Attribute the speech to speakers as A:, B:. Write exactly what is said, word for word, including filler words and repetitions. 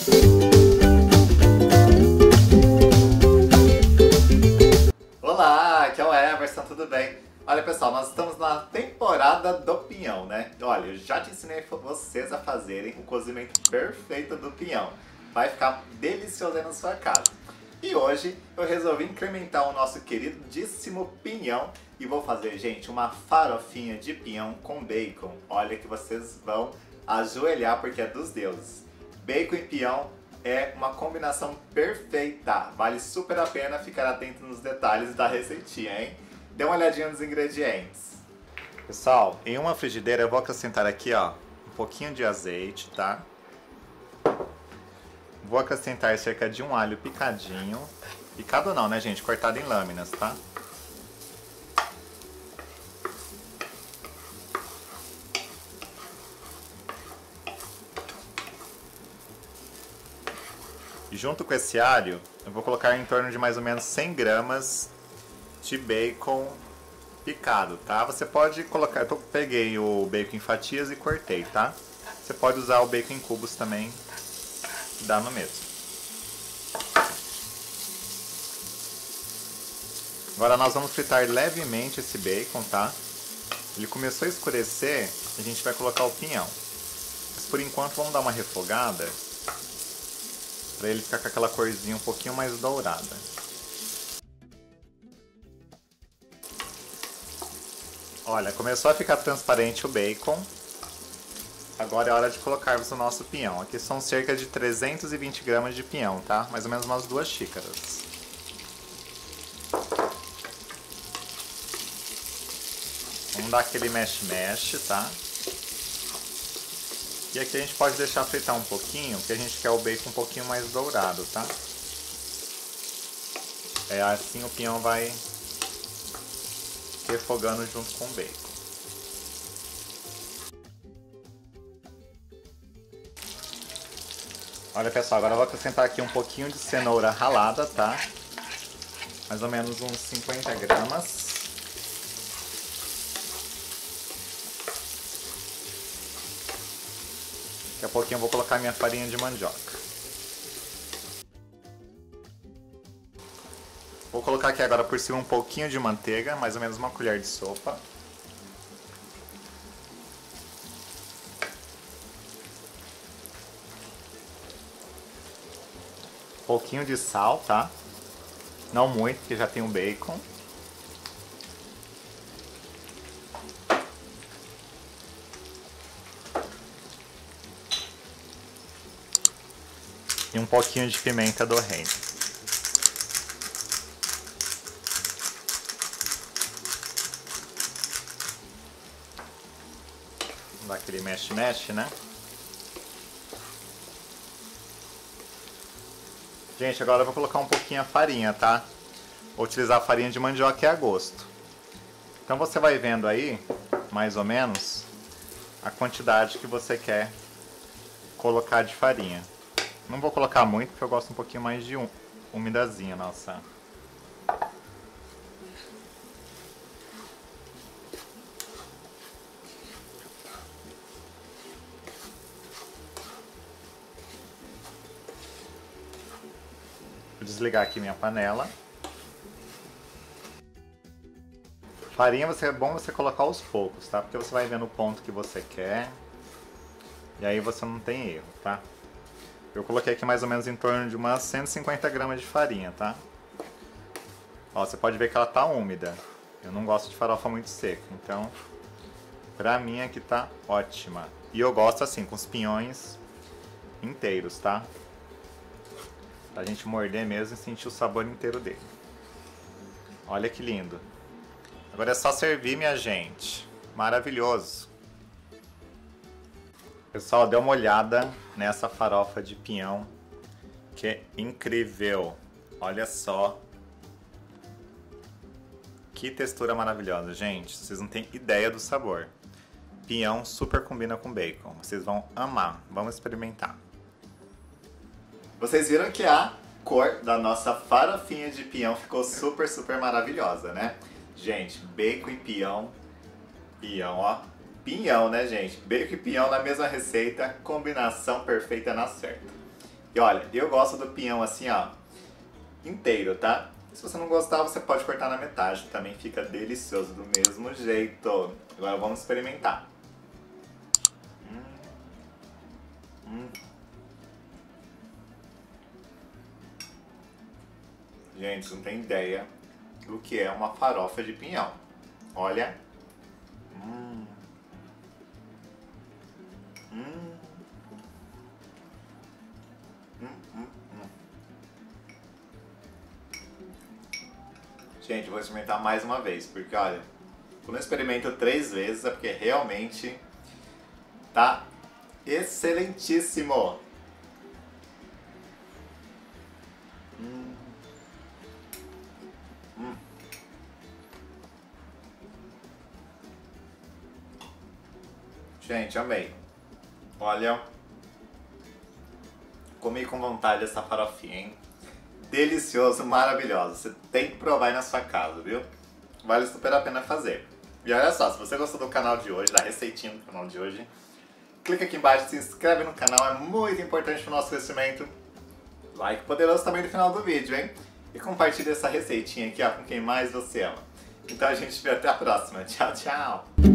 A: Olá, aqui é o Everson, tudo bem? Olha pessoal, nós estamos na temporada do pinhão, né? Olha, eu já te ensinei vocês a fazerem o cozimento perfeito do pinhão. Vai ficar delicioso aí na sua casa. E hoje eu resolvi incrementar o nosso queridíssimo pinhão e vou fazer, gente, uma farofinha de pinhão com bacon. Olha que vocês vão ajoelhar porque é dos deuses. Bacon e pinhão é uma combinação perfeita. Vale super a pena ficar atento nos detalhes da receitinha, hein? Dê uma olhadinha nos ingredientes. Pessoal, em uma frigideira eu vou acrescentar aqui, ó, um pouquinho de azeite, tá? Vou acrescentar cerca de um alho picadinho. Picado não, né, gente? Cortado em lâminas, tá? E junto com esse alho, eu vou colocar em torno de mais ou menos cem gramas de bacon picado, tá? Você pode colocar... Eu peguei o bacon em fatias e cortei, tá? Você pode usar o bacon em cubos também, dá no mesmo. Agora nós vamos fritar levemente esse bacon, tá? Ele começou a escurecer, a gente vai colocar o pinhão. Mas por enquanto vamos dar uma refogada, para ele ficar com aquela corzinha um pouquinho mais dourada. Olha, começou a ficar transparente o bacon. Agora é hora de colocarmos o nosso pinhão. Aqui são cerca de trezentos e vinte gramas de pinhão, tá? Mais ou menos umas duas xícaras. Vamos dar aquele mexe-mexe, tá? E aqui a gente pode deixar fritar um pouquinho, porque a gente quer o bacon um pouquinho mais dourado, tá? É assim o pinhão vai refogando junto com o bacon. Olha pessoal, agora eu vou acrescentar aqui um pouquinho de cenoura ralada, tá? Mais ou menos uns cinquenta gramas. Daqui a pouquinho eu vou colocar minha farinha de mandioca. Vou colocar aqui agora por cima um pouquinho de manteiga, mais ou menos uma colher de sopa. Um pouquinho de sal, tá? Não muito, porque já tem o bacon. E um pouquinho de pimenta do reino. Vamos dar aquele mexe-mexe, né? Gente, agora eu vou colocar um pouquinho a farinha, tá? Vou utilizar a farinha de mandioca a gosto. Então você vai vendo aí, mais ou menos, a quantidade que você quer colocar de farinha. Não vou colocar muito, porque eu gosto um pouquinho mais de um, umidazinha, nossa. Vou desligar aqui minha panela. Farinha é bom você colocar aos poucos, tá? Porque você vai vendo o ponto que você quer. E aí você não tem erro, tá? Eu coloquei aqui mais ou menos em torno de umas cento e cinquenta gramas de farinha, tá? Ó, você pode ver que ela tá úmida. Eu não gosto de farofa muito seca, então pra mim aqui tá ótima. E eu gosto assim, com os pinhões inteiros, tá? Pra gente morder mesmo e sentir o sabor inteiro dele. Olha que lindo. Agora é só servir, minha gente. Maravilhoso. Pessoal, dê uma olhada nessa farofa de pinhão, que é incrível. Olha só. Que textura maravilhosa, gente. Vocês não têm ideia do sabor. Pinhão super combina com bacon. Vocês vão amar. Vamos experimentar. Vocês viram que a cor da nossa farofinha de pinhão ficou super, super maravilhosa, né? Gente, bacon e pinhão. Pinhão, ó. Pinhão, né, gente? Bacon e pinhão na mesma receita, combinação perfeita na certa. E olha, eu gosto do pinhão assim, ó, inteiro, tá? Se você não gostar, você pode cortar na metade, também fica delicioso do mesmo jeito. Agora vamos experimentar. Hum. Hum. Gente, não tem ideia do que é uma farofa de pinhão. Olha. Hum. Hum. Hum, hum, hum. Gente, vou experimentar mais uma vez, porque olha, quando eu experimento três vezes é porque realmente tá excelentíssimo. Hum. Hum. Gente, amei. Olha, comi com vontade essa farofinha, hein? Delicioso, maravilhoso. Você tem que provar aí na sua casa, viu? Vale super a pena fazer. E olha só, se você gostou do canal de hoje, da receitinha do canal de hoje, clica aqui embaixo, se inscreve no canal, é muito importante para o nosso crescimento. Like poderoso também no final do vídeo, hein? E compartilha essa receitinha aqui, ó, com quem mais você ama. Então a gente se vê até a próxima. Tchau, tchau!